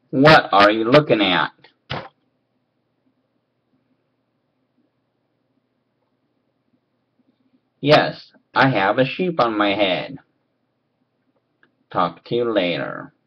What are you looking at? Yes, I have a sheep on my head. Talk to you later.